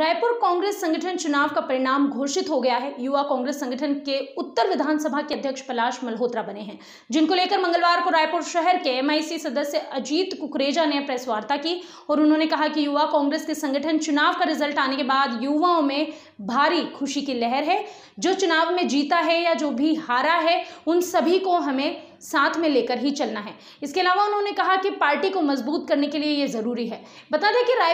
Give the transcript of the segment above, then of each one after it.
रायपुर कांग्रेस संगठन चुनाव का परिणाम घोषित हो गया है। युवा कांग्रेस संगठन के उत्तर विधानसभा के अध्यक्ष पलाश मल्होत्रा बने हैं, जिनको लेकर मंगलवार को रायपुर शहर के एमआईसी सदस्य अजीत कुकरेजा ने प्रेस वार्ता की और उन्होंने कहा कि युवा कांग्रेस के संगठन चुनाव का रिजल्ट आने के बाद युवाओं में भारी खुशी की लहर है। जो चुनाव में जीता है या जो भी हारा है, उन सभी को हमें साथ में लेकर ही चलना है। इसके अलावा उन्होंने कहा कि पार्टी को मजबूत करने के लिए ये जरूरी है। बता दें कि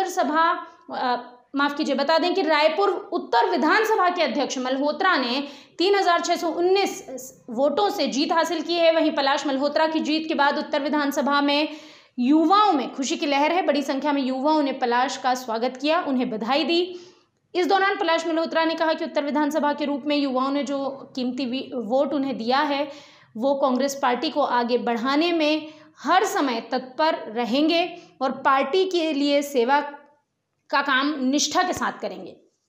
बता दें कि रायपुर उत्तर विधानसभा के अध्यक्ष मल्होत्रा ने 3619 वोटों से जीत हासिल की है। वहीं पलाश मल्होत्रा की जीत के बाद उत्तर विधानसभा में युवाओं में खुशी की लहर है। बड़ी संख्या में युवाओं ने पलाश का स्वागत किया, उन्हें बधाई दी। इस दौरान पलाश मल्होत्रा ने कहा कि उत्तर विधानसभा के रूप में युवाओं ने जो कीमती वोट उन्हें दिया है, वो कांग्रेस पार्टी को आगे बढ़ाने में हर समय तत्पर रहेंगे और पार्टी के लिए सेवा का काम निष्ठा के साथ करेंगे।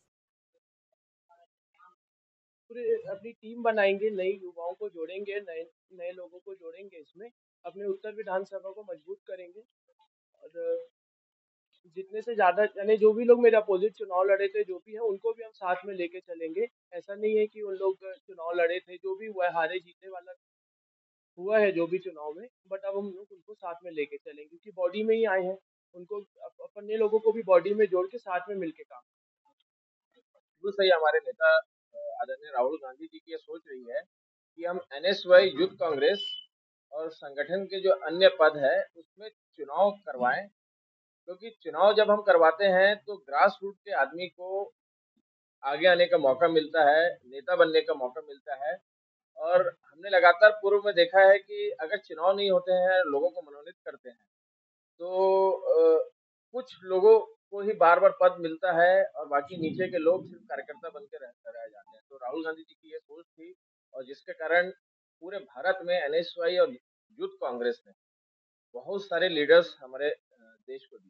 पूरे अपनी टीम बनाएंगे, नई युवाओं को जोड़ेंगे, नए नए लोगों को जोड़ेंगे, इसमें अपने उत्तर विधानसभा को मजबूत करेंगे और जितने से ज्यादा यानी जो भी लोग मेरे अपोजिट चुनाव लड़े थे, जो भी है उनको भी हम साथ में लेके चलेंगे। ऐसा नहीं है कि उन लोग चुनाव लड़े थे, जो भी हुआ है हारे जीते वाला हुआ है जो भी चुनाव में, बट अब हम लोग उनको साथ में लेके चलेंगे क्योंकि बॉडी में ही आए हैं। उनको अपने लोगों को भी बॉडी में जोड़ के साथ में मिलके काम। बिल्कुल सही। हमारे नेता आदरणीय राहुल गांधी जी की ये सोच रही है कि हम एनएसवाई यूथ कांग्रेस और संगठन के जो अन्य पद है उसमें चुनाव करवाएं, क्योंकि चुनाव जब हम करवाते हैं तो ग्रास रूट के आदमी को आगे आने का मौका मिलता है, नेता बनने का मौका मिलता है। और हमने लगातार पूर्व में देखा है कि अगर चुनाव नहीं होते हैं, लोगों को मनोनीत करते हैं तो कुछ लोगों को ही बार बार पद मिलता है और बाकी नीचे के लोग सिर्फ कार्यकर्ता बन के रह जाते हैं। तो राहुल गांधी जी की ये सोच थी और जिसके कारण पूरे भारत में एनएसवाई और यूथ कांग्रेस ने बहुत सारे लीडर्स हमारे देश को दिए।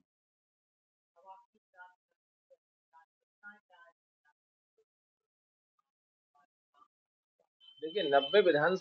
देखिए, 90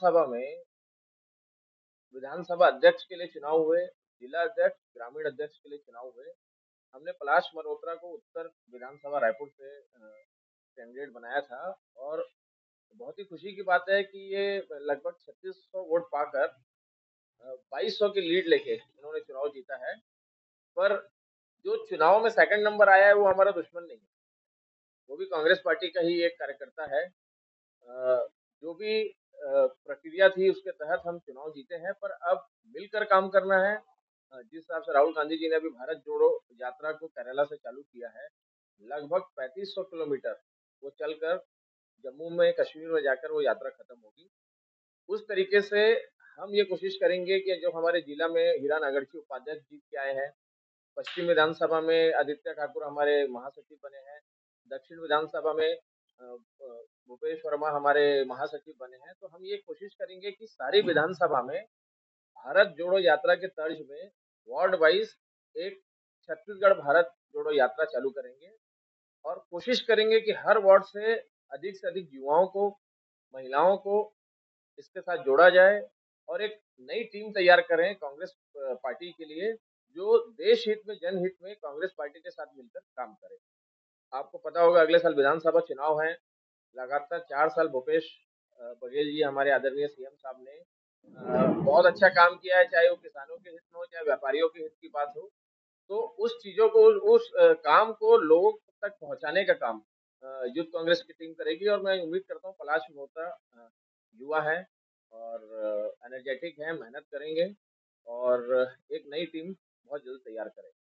विधानसभा अध्यक्ष के लिए चुनाव हुए, जिला अध्यक्ष, ग्रामीण अध्यक्ष के लिए चुनाव हुए। हमने पलाश मल्होत्रा को उत्तर विधानसभा रायपुर से कैंडिडेट बनाया था और बहुत ही खुशी की बात है कि ये लगभग 3600 वोट पाकर 2200 की लीड लेके इन्होंने चुनाव जीता है। पर जो चुनाव में सेकंड नंबर आया है वो हमारा दुश्मन नहीं है, वो भी कांग्रेस पार्टी का ही एक कार्यकर्ता है। जो भी प्रक्रिया थी उसके तहत हम चुनाव जीते हैं, पर अब मिलकर काम करना है। जिस हिसाब से राहुल गांधी जी ने अभी भारत जोड़ो यात्रा को केरला से चालू किया है, लगभग 3500 किलोमीटर वो चलकर जम्मू में, कश्मीर में जाकर वो यात्रा खत्म होगी। उस तरीके से हम ये कोशिश करेंगे कि जो हमारे जिला में हीरा नागरची उपाध्यक्ष जीत के आए हैं, पश्चिम विधानसभा में आदित्य ठाकुर हमारे महासचिव बने हैं, दक्षिण विधानसभा में भूपेश वर्मा हमारे महासचिव बने हैं, तो हम ये कोशिश करेंगे कि सारी विधानसभा में भारत जोड़ो यात्रा के तर्ज में वार्ड वाइज एक छत्तीसगढ़ भारत जोड़ो यात्रा चालू करेंगे और कोशिश करेंगे कि हर वार्ड से अधिक युवाओं को, महिलाओं को इसके साथ जोड़ा जाए और एक नई टीम तैयार करें कांग्रेस पार्टी के लिए, जो देश हित में, जनहित में कांग्रेस पार्टी के साथ मिलकर काम करे। आपको पता होगा अगले साल विधानसभा चुनाव है। लगातार 4 साल भूपेश बघेल जी हमारे आदरणीय सीएम साहब ने बहुत अच्छा काम किया है, चाहे वो किसानों के हित में हो, चाहे व्यापारियों के हित की बात हो। तो उस चीजों को, उस काम को लोगों तक पहुंचाने का काम यूथ कांग्रेस की टीम करेगी और मैं उम्मीद करता हूँ पलाश मल्होत्रा युवा है और एनर्जेटिक है, मेहनत करेंगे और एक नई टीम बहुत जल्द तैयार करेंगे।